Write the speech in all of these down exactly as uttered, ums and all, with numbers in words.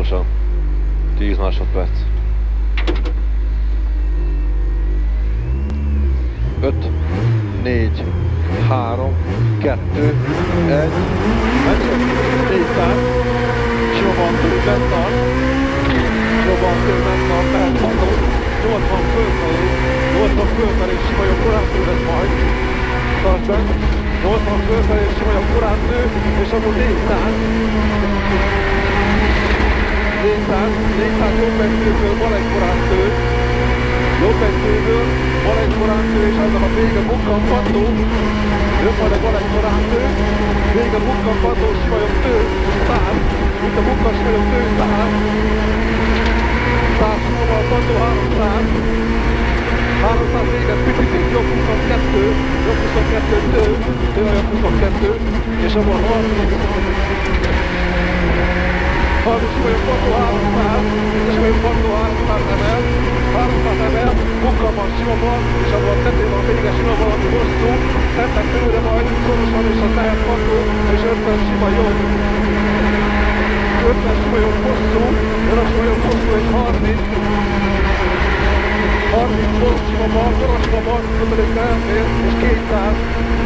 pontosan. tíz másodperc. öt, négy, három, kettő, egy, menjünk, négyszáz, Simaban tőben tart, Simaban tőben tart, mehet hatod, nyolcvan fölfelé, nyolcvan fölfelé, Simajon korán tő lesz majd, tartsd be, nyolcvan fölfelé, Simajon korán tő, és akkor négyszáz, négyszáz, négyszáz jobb egy tőből van egy korán tő, jobb egy tőből, van egy korántő, és annak a vége bukkanfató, jön majd egy van egy korántő, vége bukkanfató, simajobb tő, száz, itt a bukkan simajobb tő, száz, száz simaval fató, háromszáz, háromszáz véget, picit, jobb huszonkettő, jobb huszonkettő tő, tő a jobb huszonkettő, és abban harminc, harminc simajobb fató, háromszáz, és simajobb fató, háromszáz emel, háromszáz emel, bukkan van Simaban, és abban a tetén van vége Simaban, ami hosszú, tettek tőle majd szorosan, és az lehet fató, és ötven sima jobb. ötven sima jobb hosszú, jön a sima jobb hosszú, és harminc. harminc volt Simaban, Simaban, ötödik elfér, és kétszáz.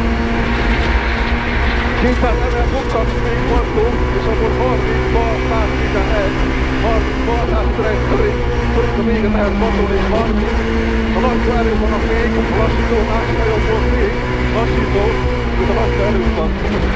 kétszáz emel bukkan még fató, és akkor harmincban száztizenegy. harmincban száztizenegy törik, törik a vége lehet fató, és harminc. A lassú előbb van a fék, a lassító másik nagyobb volt fék, lassító, mint a lassú előbb van.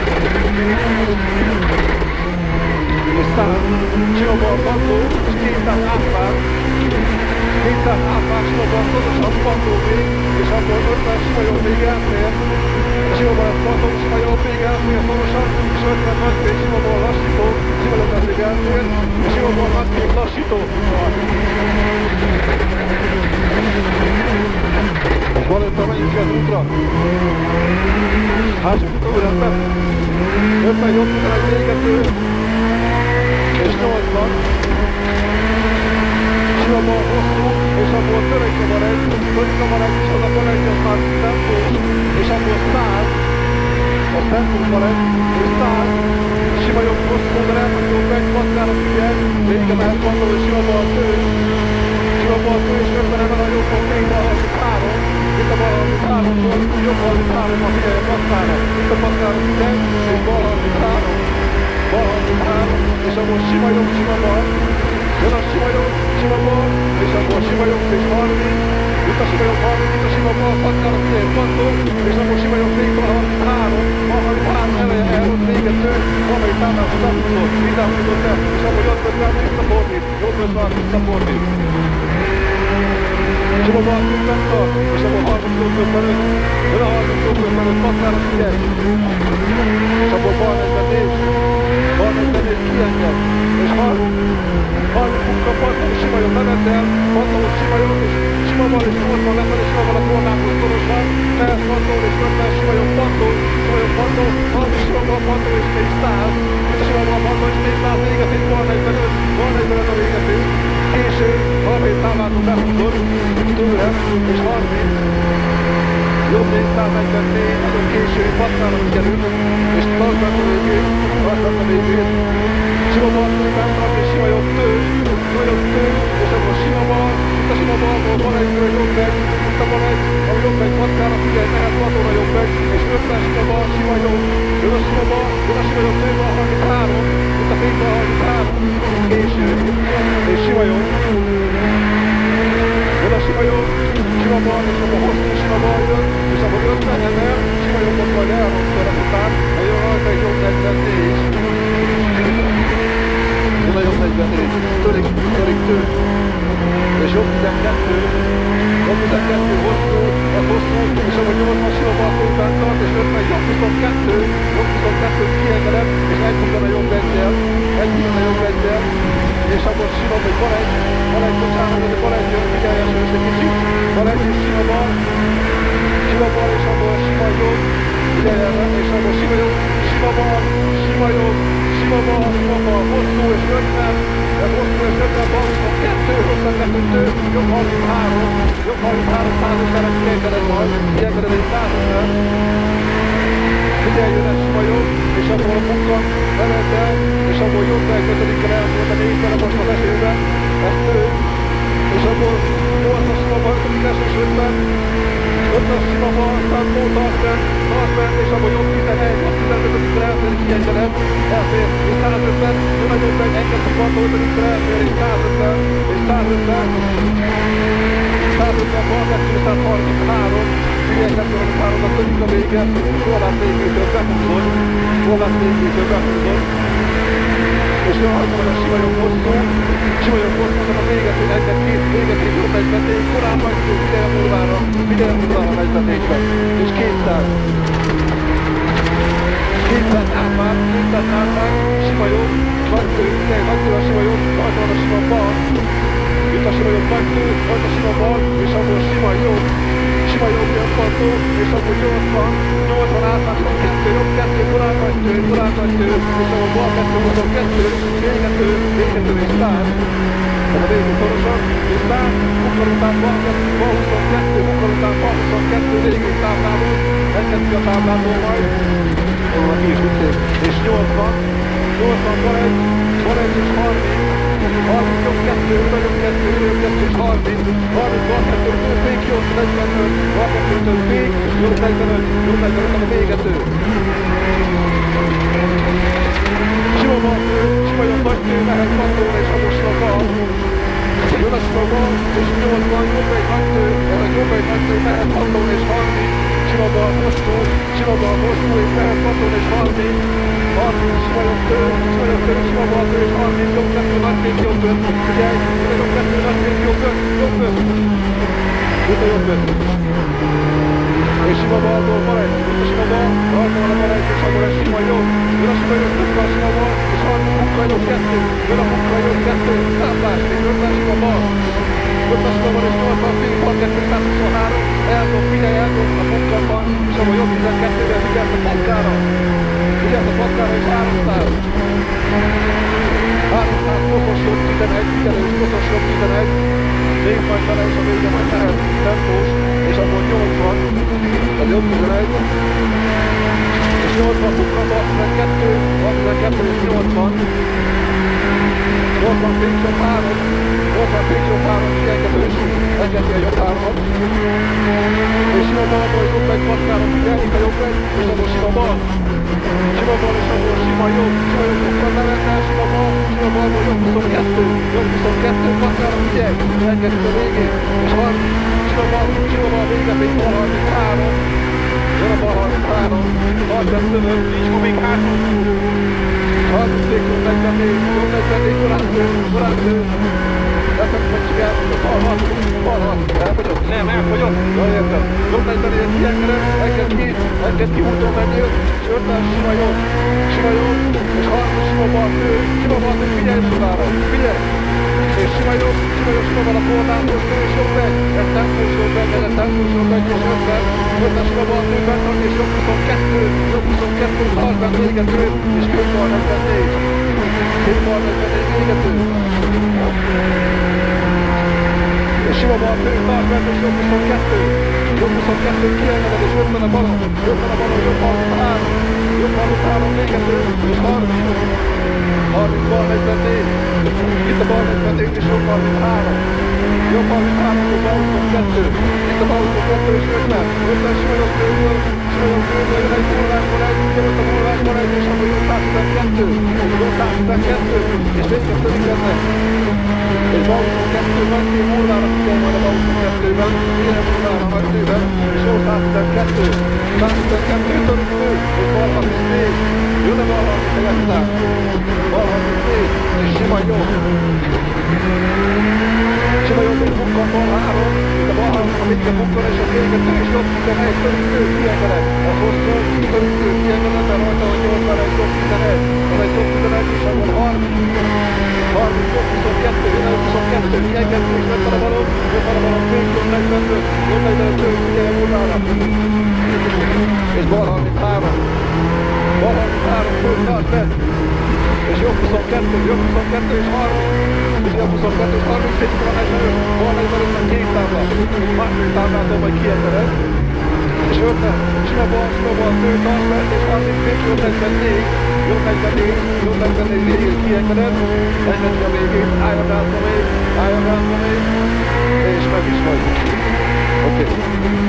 És száz, Simaban fató, és kétszáz átvág, kétszáz átvág Simaban pontosan fató még, és akkor ötven sima jobb még elfér, Simaban lesz fató, sima jobb még elfér szorosan, és ötven nagy fék Simaban lassító, sima jobb lesz még elfér, és Simaban nagy fék lassító. És van ötven, menjünk ki az útra. Hátsuk utó rendben. ötven jobb után egy végető. És nyolcvan. Simaban hosszú, és abból törökre van egy, törökre van egy, és az a van egy, az már tempós, és abból száz. Az tempós van egy, és száz. Sima jobb hosszú, de nem tudjuk meg, patkára figyelj, vége mehet vandol, és Simaban a tő. Simaban a tő, és ötven emel a jobbon, még harminchárom. Itt a bal harminchárom-tól, jobb harminchárom-mal figyelj a patkára. Itt a patkára figyelj, és bal harminchárom. Bal harminchárom, és abból sima jobb, sima bal. Jön a sima jobb, sima bal, és abból sima jobb, és harminc. Itt a sima jobb harminc, itt a sima bal, patkára figyelj, pattog, és abból sima jobb még bal harminchárom. Bal harminchárom eleje elhoz végető, valamelyik támlához tapudott, vidább tudott el, és abból jött közben visszafordít, jobb közben visszafordít. Simaban tűnben tart, és abból harminc ötvenöt, jön a harminc ötvenöt, patkára figyelj, és abból bal negyvennégy, bal negyvennégy kienged, és harminc, harminc bukkan pató, sima jobb levett el, pató, sima jobb, és sima bal, és nyolcvan lefelé, sima bal a korlához szorosan, mehet pató, és ötven sima jobb pató, sima jobb pató, harminc sima bal pató, és még száz, és a sima bal pató, és még száz végetés, bal negyvenöt, bal negyvenöt a végetés, késő, harminc támlátot befutod, tőle, és harminc, jobb négyszáznegyvennégy, nagyon késő, patkára figyelünk, és tartsd a végét, tartsd a végét, sima bal tőben tart, és sima jobb tő, sima jobb tő, és akkor sima bal, itt a sima balból van egy tő, jobb egy, itt a van egy, ami jobb egy patkára figyelj, mehet patóra jobb egy, és ötven sima bal, sima jobb, jön a sima bal, jön a sima jobb tőben a harminchárom, itt a fényben a harminchárom, késő, és sima jobb, jön a sima jobb, sima bal, és abban hosszú sima bal jön, és abban ötven emel, sima jobbot majd elrontod után, mert jön rajta egy jobb negyvennégy. Jön a jobb negyvennégy, törik, törik tő, és jobb tizenkettő, jobb tizenkettő hosszú, az hosszú, és abban nyolcvan sima bal tőben tart, és ötven jobb huszonkettő, jobb huszonkettő kiengedett, és egy húzan a jobb egyel, egy húzan a jobb egyel, és abban sima, hogy van egy, van egy, bocsánat, hogy van egy, jön, figyeljes, és egy kicsit, van egy, és sima bal, sima bal, és abban sima jobb, figyeljelnek, és abban sima jobb, sima bal, sima jobb, sima bal, sima bal, hosszú, és ötven, ez hosszú, és ötven, bal, huszonkettő, huszonkettő, jobb harminchárom, jobb harminchárom, százezer-et kiengedett majd, kiengedett egy százezer, figyelj, jön sima jobb, és abból a bukkan levett el, és abból jobb egy ötödikkel elmúlt a négyben, most huszonötödikre elfér, és százötven, és százötven, százötven, bal kétszázharminchárom, figyelj, kettőszázharminchárom, a többik a vége, Horváth végétől behúzod, Horváth végétől behúzod, és jönhatom a Sivalyom hosszú, Sivalyom hosszú, a véget, hogy enged két, véget két jobb egybeték, korán majd szó, figyelj a Murvára, figyelj a Murvára egybetékbe, és kétszáz. kétszáz átmár, kétszáz átmár, Sivalyom, nagytő, figyelj, nagytő a Sivalyom, rajta van a sima bal, itt a Sivalyom nagytő, rajta a sima bal, és abból sima jó, sima jó jönfantó, és abból nyolcvan, nyolcvan átmár, kettő, jobb kettő, korán nagytő, korán nagytő, és abból bal kettő, huszonkettő, végető, végető és száz. Ez a végül szorosan, és száz, bukkor után bal kettő, bal huszonkettő, bukkor után bal huszonkettő, végül táblából, engedti a táblából majd, a ki is ütség, és nyolcvan, nyolcvan bal egy, bal egy és harminc, harminc jobb kettő, nagyobb kettő, jobb kettő és harminc, harminc bal kettő, fék jobb negyvenöt, bal kettőtől fék, jobb negyvenöt, jobb negyvenöt, a végető. Sima bal tő, sima jobb nagy tő, mehet pattól és abos a bal. Jön a sima bal, és nyolcvan, jobb egy nagy tő, jobb egy nagy tő, mehet pattól és harminc. Sima bal hosszú, sima bal hosszú, és mehet pattól és harminc. harminc, sima jobb tő, sima jobb tő, sima bal tő, és harminc, jobb kettő, nagy fék, jobb öt. Figyelj, jobb kettő, nagy fék, jobb öt, jobb öt. Jut a jobb öt. És sima balból bal egy, jut a sima bal, rajta van a bal egy, és abból egy sima jobb. Jön a sima jobb, jut a sima bal, és harminc, bukka jobb kettő. Jön a bukka jobb kettő, táblás, és jön a sima bal. Jön a sima bal, és nyolcvan fél, harminc, százhuszonhárom, eldob, figyelj, eldob a bukkar van, és abból jobb tizenkettővel figyelsz a patkára. Figyelsz a patkára, és háromszáz. háromszáz, koszos jobb tizenegy, figyelj, és koszos jobb tizenegy. Még majd vele, és a vége majd mehet tempós, és abból nyolcvan, az jobb tizenegy, és nyolcvan bukka, harminckettő, harminckettő és nyolcvan, nyolcvan féksjobb három, nyolcvan féksjobb három, figyelgetős, engedje a jobb hármat, és sima balból jobb egy patkára, figyelj, a jobb egy, és abból sima bal, sima bal, és abból sima jobb, sima jobb bukka, levette, sima bal, sima balból jobb huszonkettő, jobb huszonkettő, patkára, figyelj, engedjük a végén, és harminc, sima bal, sima bal, véget, és bal harminchárom, jön a bal harminchárom, harminc lövök, nincs gumik hátul, harminc jobb negyvennégy, jobb negyvennégy, korán tő, korán tő, leszek megsik el, bal hat, bal hat, elfogyott, nem, elfogyott, jól értem, jobb negyvennégy, ilyenre, enged ki, enged ki, úton menjél, és ötven sima jobb, sima jobb, és harminc sima bal tő, sima bal tő, figyelj sokára, figyelj, és sima jobb, sima jobb, sima bal a korlátos tő, és jobb egy, ez tempós jobb egy, ez tempós jobb egy, és ötven, ötven sima bal tő, bentan, és jobb huszonkettő, jobb huszonkettő, harminc végető, és két bal negyvennégy, két bal negyvennégy végető. És sima bal tő, harminc, és jobb huszonkettő, jobb huszonkettő, kiengeded, és ötven a balon, ötven a balon, jobb harminchárom, jobb harminchárom végető, és harminc, harminc bal negyvennégy, itt a bal negyvennégy, és jobb harminchárom, jobb harminchárom, jobb bal huszonkettő, itt a bal huszonkettő, és ötven, ötven sima jobb tőből, sima jobb tőből, jön egy múlásból egy, jön a múlásból egy, és abban jobb száztizenkettő, jobb száztizenkettő, és végeztedik ennek. És bal huszonkettő, nagy fél múlára, figyelj majd a bal huszonkettőben, figyelj múlára nagy tőben, és jó száztizenkettő, száztizenkettő, töröktő, és bal harmincnégy, jön a bal harmincnégy, bal harmincnégy, és sima jó. Sima jó, még bukkan bal három, és a bal három, a mindjárt bukkan, és a végető, és jobb tizenegy, töröktő, kiengedett, a hosszú, töröktő, kiengedett, de rajta van nyolcvanegy, jobb tizenegy, az egy jobb tizenegy, és abban harminc, harminc, jobb huszonkettő, jön huszonkettő, kiengedő, és ötven a balon, ötven a balon, fék, jobb negyvenöt, jobb negyvenöt, figyelj a múlára, és bal harminchárom, bal harminchárom, föld, tartsd, és jobb huszonkettő, jobb huszonkettő, és harminc, és jobb huszonkettő, és harminc, és bal negyvenöt, bal negyvenötben két tábla, második táblától majd kiengeded, és ötven, sima bal, sima bal, tő, tartsd, és harminc, fék, jobb negyvennégy, jobb negyvennégy, jobb negyvennégy végét kiengeded, engedj a végét, álljon rázva még, álljon rázva még, és meg is vagy. Oké. Okay.